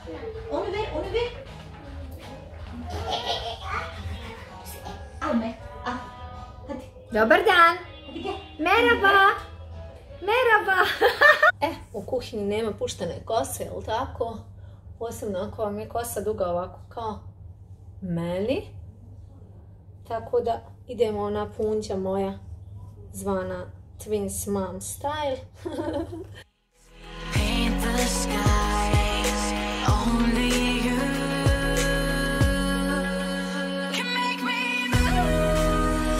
Onu ver, onu ver. Al me, al. Hadi. Dobar dan. Hadi gel. Merhaba. Merhaba. U kuhinji nema puštene kose, jel tako? Posebno ako vam je kosa duga ovako kao meni. Tako da idemo ona punđa moja zvana Twins Mom Style. Paint the skies, only you can make me move.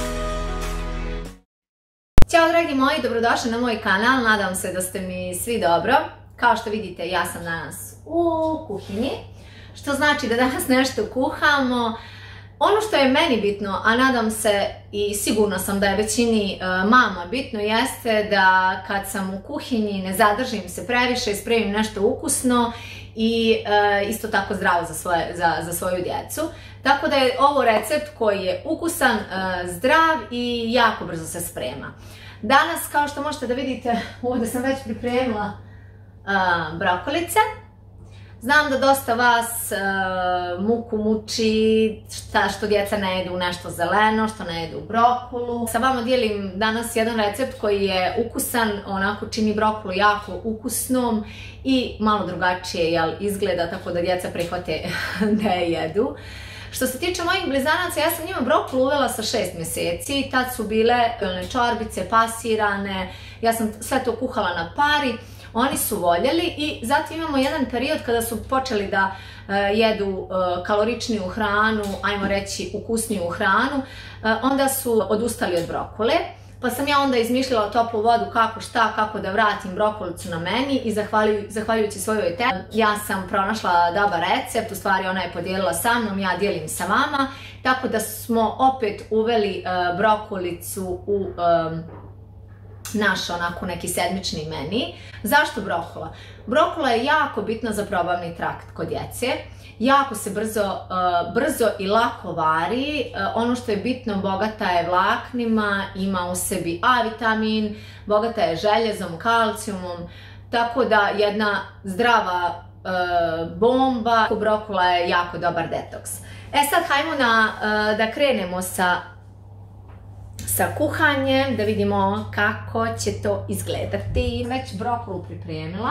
Ćao dragi moji, dobrodošli na moj kanal, nadam se da ste mi svi dobro. Kao što vidite, ja sam danas u kuhinji, što znači da danas nešto kuhamo. Ono što je meni bitno, a nadam se i sigurno sam da je većini mama bitno, jeste da kad sam u kuhinji ne zadržim se previše, spremim nešto ukusno i isto tako zdravo za svoju djecu. Tako da je ovo recept koji je ukusan, zdrav i jako brzo se sprema. Danas, kao što možete da vidite, ovdje sam već pripremila brokolice. Znam da dosta vas muku muči što djeca ne jedu nešto zeleno, što ne jedu brokulu. Sa vama dijelim danas jedan recept koji je ukusan, onako čini brokulu jako ukusnom i malo drugačije izgleda, tako da djeca prihvate da je jedu. Što se tiče mojih blizanaca, ja sam njima brokulu uvela sa 6 mjeseci, tad su bile čorbice pasirane, ja sam sve to kuhala na pari. Oni su voljeli i zatim imamo jedan period kada su počeli da jedu kaloričniju hranu, ajmo reći ukusniju hranu, onda su odustali od brokule. Pa sam ja onda izmišljala toplu vodu kako da vratim brokolicu na meni i zahvaljujući svojoj teti, ja sam pronašla dobar recept, u stvari ona je podijelila sa mnom, ja dijelim sa vama, tako da smo opet uveli brokolicu u naš onako neki sedmični meni. Zašto brokula? Brokula je jako bitna za probavni trakt kod djece. Jako se brzo i lako vari. Ono što je bitno, bogata je vlaknima, ima u sebi A vitamin, bogata je željezom, kalcijumom, tako da jedna zdrava bomba. Brokula je jako dobar detoks. Sad hajmo da krenemo sa kuhanjem, da vidimo kako će to izgledati. Već brokulu pripremila,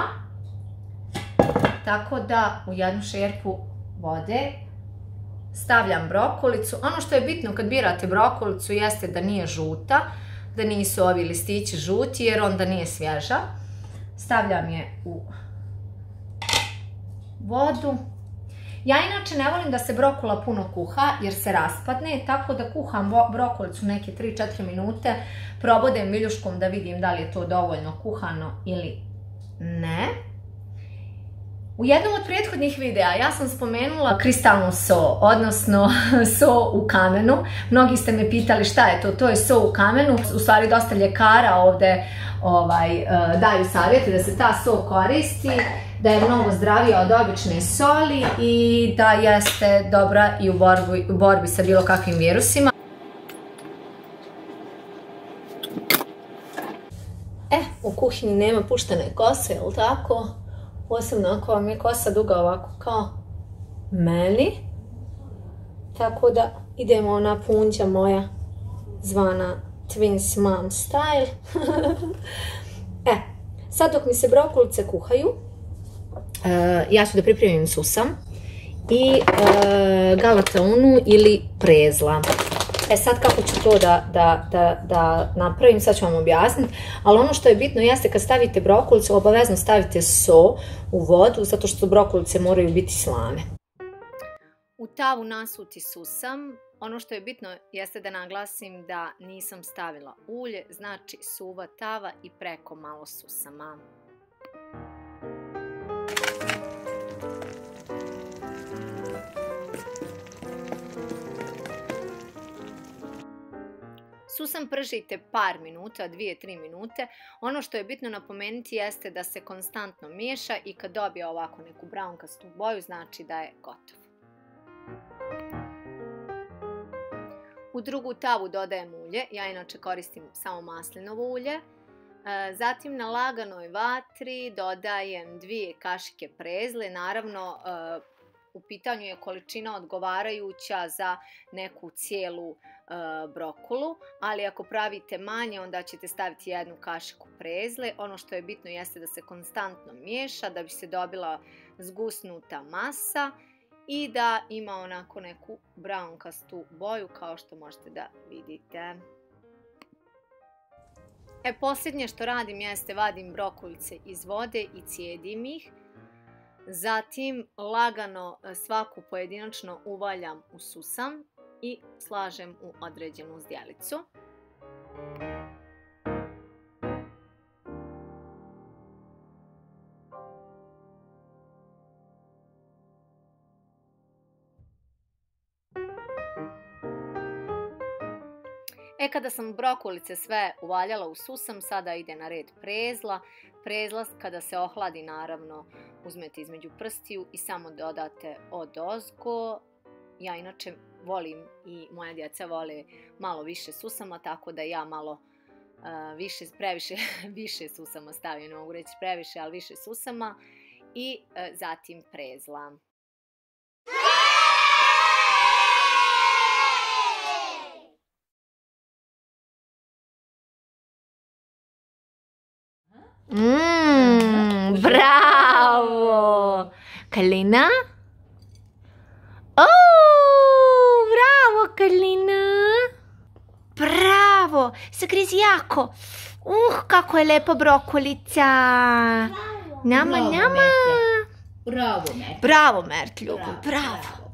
tako da u jednu šerpu vode stavljam brokolicu. Ono što je bitno kad birate brokolicu jeste da nije žuta, da nisu ovi listići žuti jer onda nije svježa. Stavljam je u vodu. Ja inače ne volim da se brokula puno kuha jer se raspadne, tako da kuham brokolicu neke 3-4 minute, probodem viljuškom da vidim da li je to dovoljno kuhano ili ne. U jednom od prethodnih videa ja sam spomenula kristalnu so, odnosno so u kamenu. Mnogi ste me pitali šta je to, to je so u kamenu. U stvari dosta ljekara ovdje daju savjete da se ta so koristi, da je mnogo zdravija od obične soli i da jeste dobra i u borbi sa bilo kakvim virusima. U kuhinji nema puštene kose, jel tako? Posebno ako vam je kosa duga ovako kao meni. Tako da idemo ona punđa moja zvana Twins Mom Style. Sad dok mi se brokolice kuhaju, ja ću da pripremim susam i galataunu ili prezla. Sad kako ću to da napravim, sad ću vam objasniti, ali ono što je bitno jeste kad stavite brokolicu, obavezno stavite so u vodu, zato što brokolice moraju biti slane. U tavu nasuti susam. Ono što je bitno jeste da naglasim da nisam stavila ulje, znači suva tava i preko malo susama. Susam pržite par minuta, 2-3 minute. Ono što je bitno napomenuti jeste da se konstantno miješa i kad dobije ovako neku braunkastu boju, znači da je gotov. U drugu tavu dodajem ulje, ja inače koristim samo maslinovo ulje. Zatim na laganoj vatri dodajem 2 kašike prezle, naravno u pitanju je količina odgovarajuća za neku cijelu brokulu, ali ako pravite manje onda ćete staviti 1 kašiku prezle. Ono što je bitno jeste da se konstantno miješa da bi se dobila zgusnuta masa i da ima onako neku braunkastu boju kao što možete da vidite. Posljednje što radim jeste vadim brokulice iz vode i cijedim ih. Zatim lagano svaku pojedinačno uvaljam u susam i slažem u određenu zdjelicu. Kada sam brokulice sve uvaljala u susam, sada ide na red prezla. Prezla kada se ohladi, naravno, uzmete između prstiju i samo dodate odozgo. Ja inače volim i moja djeca vole malo više susama, tako da ja malo više susama stavim, ne mogu reći previše, ali više susama i zatim prezla. Bravo! Karolina? Bravo, Karolina! Bravo! Zagrizi jako! Kako je lepa brokolica! Nama! Bravo, Mert, ljubav, bravo!